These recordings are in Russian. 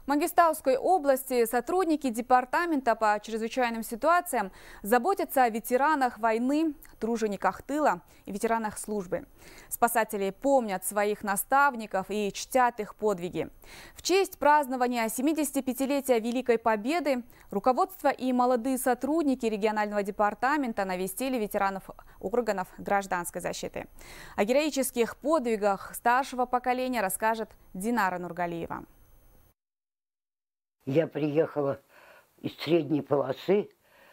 В Мангистауской области сотрудники департамента по чрезвычайным ситуациям заботятся о ветеранах войны, тружениках тыла и ветеранах службы. Спасатели помнят своих наставников и чтят их подвиги. В честь празднования 75-летия Великой Победы руководство и молодые сотрудники регионального департамента навестили ветеранов органов гражданской защиты. О героических подвигах старшего поколения расскажет Динара Нургалиева. Я приехала из средней полосы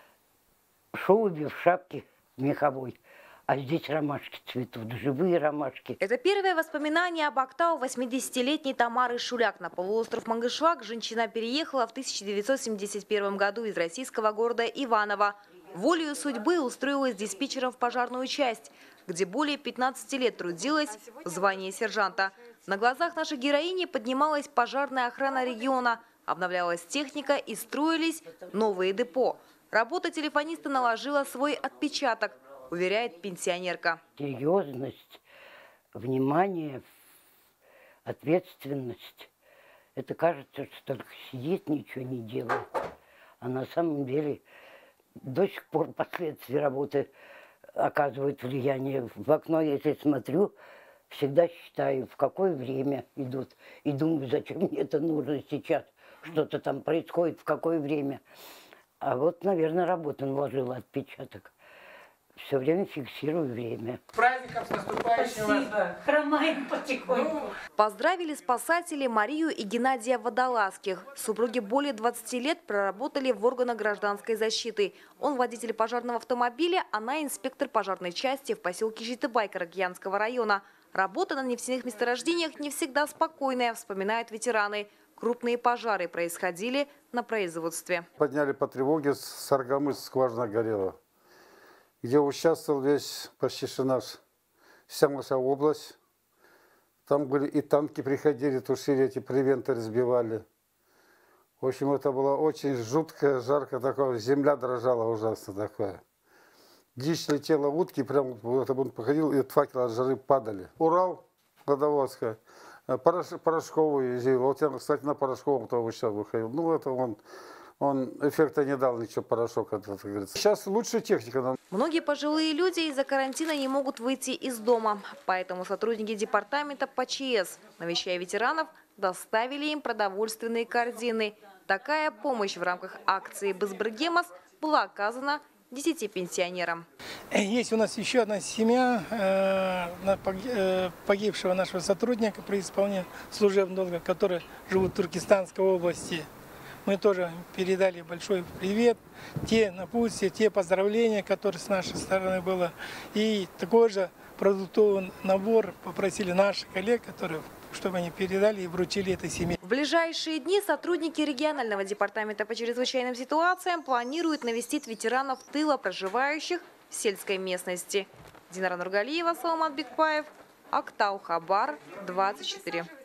в шубе, в шапке меховой. А здесь ромашки цветут, живые ромашки. Это первое воспоминание об Актау 80-летней Тамары Шуляк. На полуостров Мангышлак женщина переехала в 1971 году из российского города Иваново. Волею судьбы устроилась диспетчером в пожарную часть, где более 15 лет трудилась в звании сержанта. На глазах нашей героини поднималась пожарная охрана региона, обновлялась техника и строились новые депо. Работа телефониста наложила свой отпечаток, уверяет пенсионерка. Серьезность, внимание, ответственность. Это кажется, что только сидит, ничего не делает. А на самом деле до сих пор последствия работы оказывают влияние. В окно, если смотрю, всегда считаю, в какое время идут. И думаю, зачем мне это нужно сейчас. Что-то там происходит, в какое время. А вот, наверное, работа наложила отпечаток. Все время фиксирую время. С праздником, с наступающим! Спасибо. Хромаем потихоньку. Поздравили спасатели Марию и Геннадия Водолазских. Супруги более 20 лет проработали в органах гражданской защиты. Он водитель пожарного автомобиля, она инспектор пожарной части в поселке Житыбай Карагьянского района. Работа на нефтяных месторождениях не всегда спокойная, вспоминают ветераны. Крупные пожары происходили на производстве. Подняли по тревоге, с Аргамыс скважина горела, где участвовал весь почти вся наша область. Там были и танки приходили, тушили эти превенты, разбивали. В общем, это было очень жутко, жарко такое, земля дрожала ужасно такое. Дичь летела, утки, прям вот он походил, и факелы от жары падали. Урал, Водовозка. Порошковую ездил. Вот я, кстати, на Порошковом тоже сейчас выходил. Ну, это он эффекта не дал ничего, порошок. Это говорится. Сейчас лучшая техника. Многие пожилые люди из-за карантина не могут выйти из дома. Поэтому сотрудники департамента по ЧС, навещая ветеранов, доставили им продовольственные корзины. Такая помощь в рамках акции «Безбрегемос» была оказана 10 пенсионерам. Есть у нас еще одна семья погибшего нашего сотрудника при исполнении служебного долга, которые живут в Туркестанской области. Мы тоже передали большой привет, те напутствия, те поздравления, которые с нашей стороны было. И такой же продуктовый набор попросили наших коллег, чтобы они передали и вручили этой семье. В ближайшие дни сотрудники регионального департамента по чрезвычайным ситуациям планируют навестить ветеранов тыла, проживающих в сельской местности. Динара Нургалиева, Саламат Бекбаев, Актау, Хабар, 24.